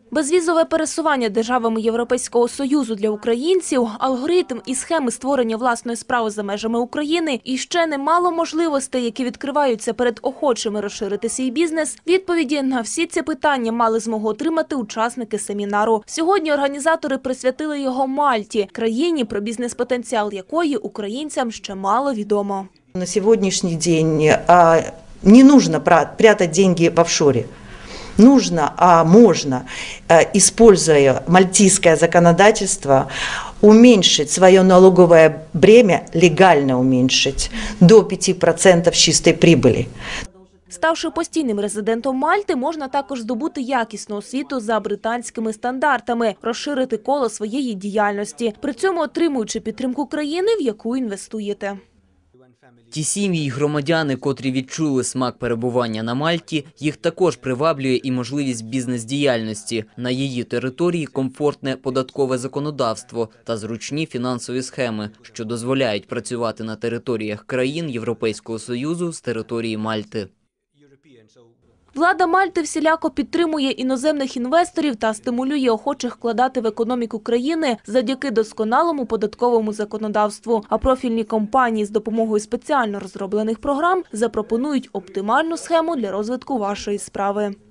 Безвізове пересування державами Європейського Союзу для українців, алгоритм і схеми створення власної справи за межами України і ще немало можливостей, які відкриваються перед охочими розширити свій бізнес. Відповіді на всі ці питання мали змогу отримати учасники семінару. Сьогодні організатори присвятили його Мальті, країні, про бізнес-потенціал якої українцям ще мало відомо. На сьогоднішній день не нужно прятать деньги в офшоре. Нужно, можно, используя мальтийское законодательство, уменьшить свое налоговое бремя, легально уменьшить, до 5% чистой прибыли. Ставши постійним резидентом Мальти, можна також здобути якісну освіту за британськими стандартами, розширити коло своєї діяльності, при цьому отримуючи підтримку країни, в яку інвестуєте. Ті сім'ї й громадяни, котрі відчули смак перебування на Мальті, їх також приваблює і можливість бізнес-діяльності. На її території комфортне податкове законодавство та зручні фінансові схеми, що дозволяють працювати на територіях країн Європейського Союзу з території Мальти. Влада Мальти всіляко підтримує іноземних інвесторів та стимулює охочих вкладати в економіку країни завдяки досконалому податковому законодавству. А профільні компанії з допомогою спеціально розроблених програм запропонують оптимальну схему для розвитку вашої справи.